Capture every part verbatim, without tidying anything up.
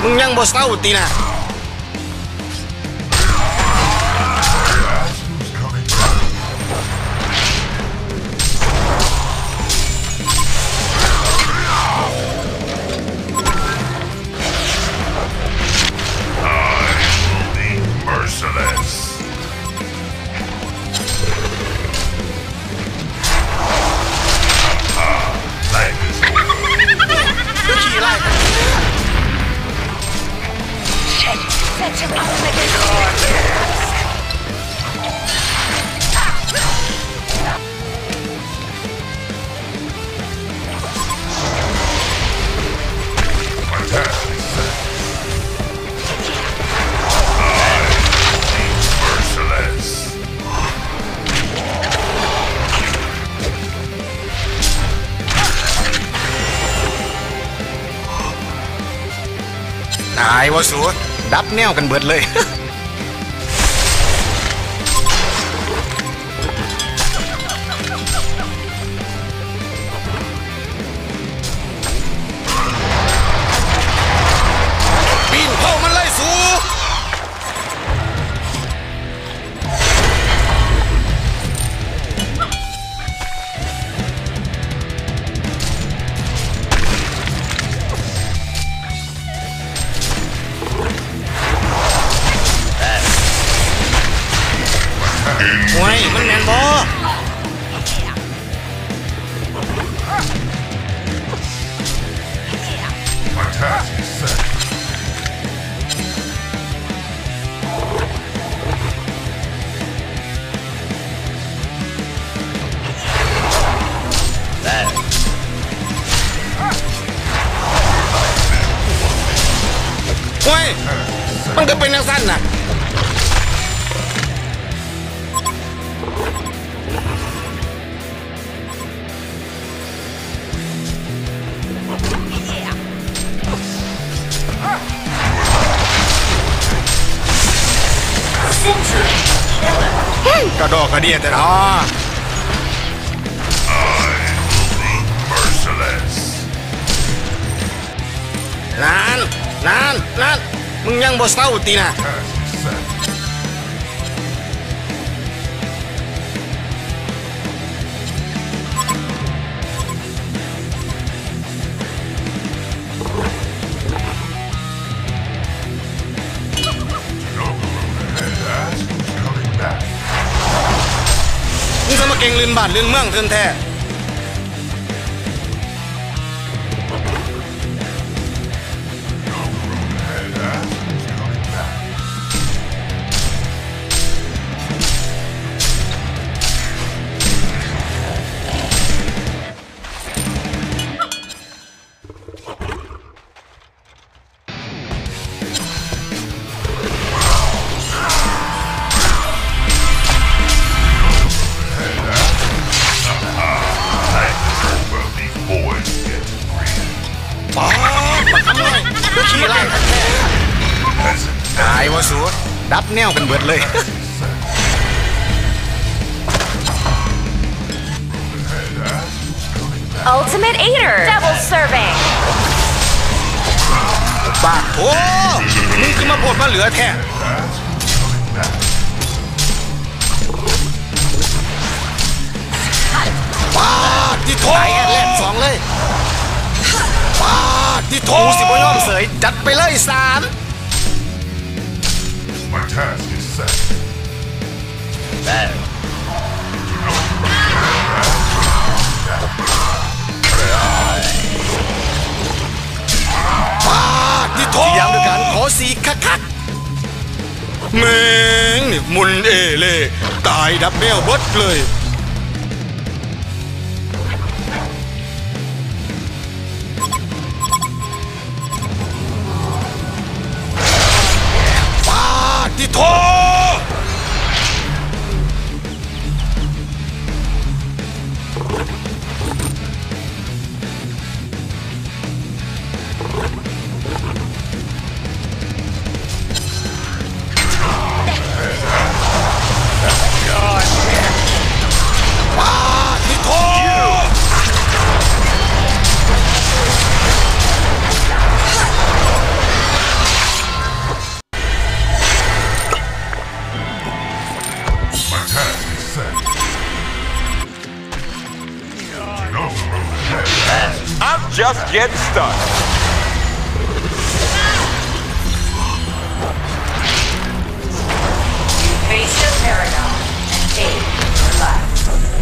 มึงยังบ่เศร้าตีนะตายวะสูดับแนวกันเบิดเลยปีนเข้ามันเลยสูโอ้ยมันแมนบอโอ้ยมันก็เป็นอย่างสั้นน่ะกระดอกกระเดียดแต่เนาะนานนานนานมึงยังบ่เศร้าตีนะมึงจะมาเก่งลืนบ้านลืนเมืองเทินแท้ตายวะสูดับแนวกันเบิดเลย Ultimate Eater Double Serving ปากโอ้มึงคือมาโพดมาเหลือแท้ป้าที่โถไอ้แรกสองเลยป้าที่โถสิบย่อมเสยจัดไปเลยสาม My task is set. Bad. ป้าที่โถย้ำด้วยกันขอสีคักคักแม่งนี่มุนเอเล่ตายดับแนวบดเลยที่โถ Get stuck. Face your paragon and take your life.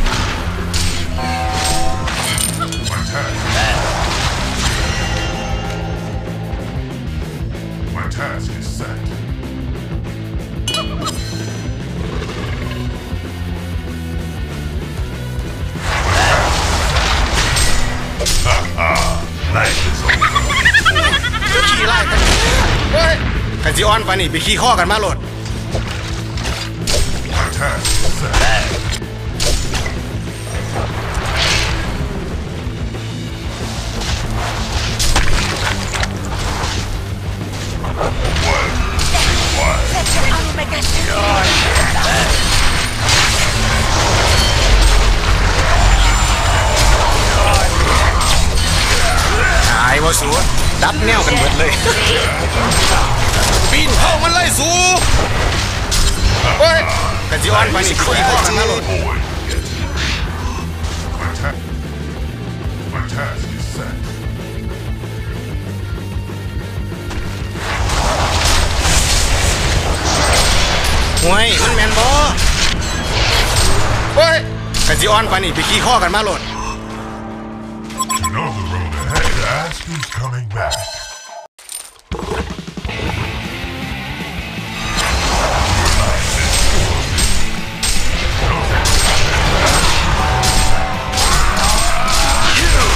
My task. My task is set. Life is over. ขี่ไล่กันเฮ้ยกันสิออนไปนี่ไปขี่ข้อกันมาโหลด My task is set. What? ตายว่าสูดับแนวกันหมดเลยปีนเข้ามันเลยสูเฮ้ยกันสิออนไปนี่ไปขี่ข้อกันมาโหลด Avoid it. My task. My task is set. ห่วยมันแมนบอเฮ้ยกันสิออนไปนี่ไปขี่ข้อกันมาโหลด You know the road ahead. Ask who's coming back. You.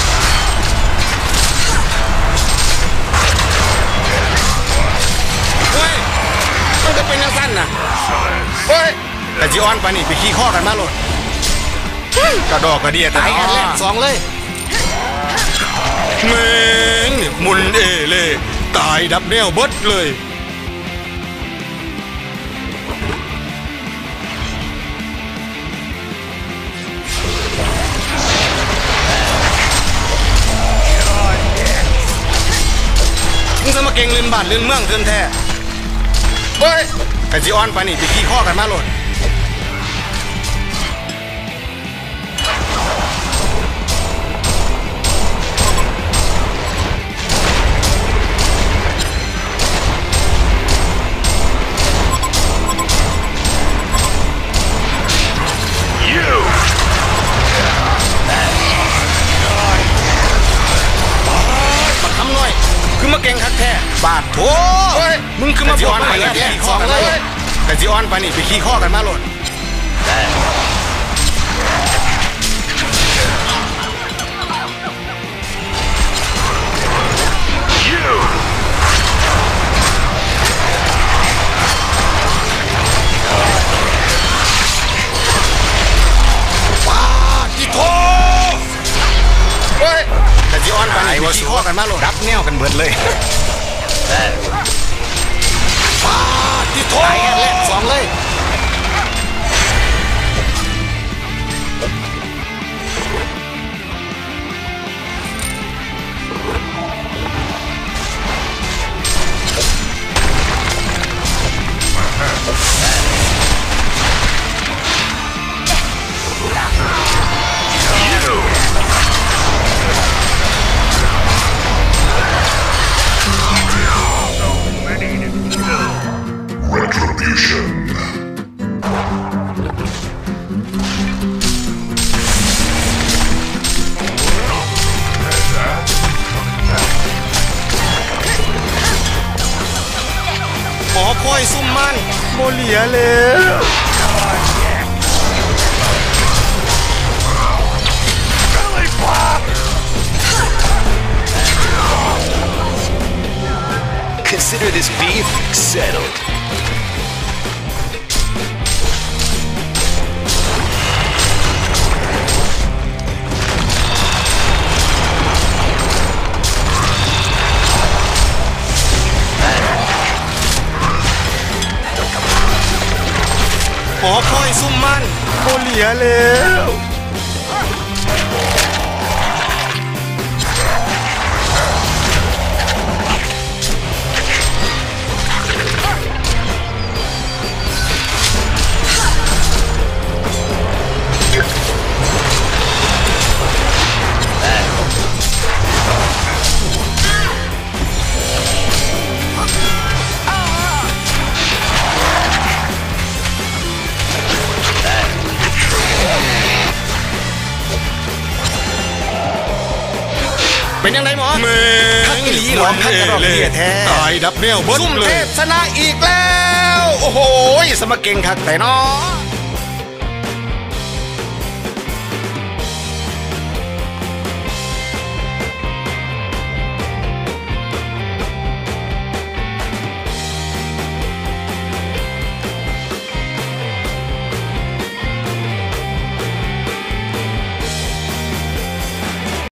เฮ้ยมันจะเป็นยังสั้นน่ะเฮ้ยกันสิออนไปนี่ไปขี่ข้อกันมาโหลดกระดอกกระเดียตายกันแรกสองเลยแม่งนี่หมุนเอเล่ตายดับแนวเบิดเลยมึงจะมาเก่งเล่นบ้านเล่นเมืองเกินแท้เฮ้ยไอจีออนไปนี่ไปขี่ข้อกันมาโหลดคือมาเก่งคักแท้บาดโถมึงคือมาบวกไปแล้วขี่ข้อกันเลยแต่จีออนไปนี่ไปขี่ข้อกันมาโหลดว้าจีโถเฮ้ยแต่จีออนไปนี่ไปขี่ข้อกันมาโหลดรับแนวกันเบิดเลยว้าจีโถตายกันแรกสองเลย Retribution. หมอคอยซุ่มมันโมเหลียแล้ว Consider this beef settled. หอคอยซุ่มมันโมเหลียแล้วแม่พักอีหลีหรอพักกระดอกเดียแท้ตายดับแนวบดซุ่มเทพชนะอีกแล้วโอ้โหสมเก่งคักแต่น้อ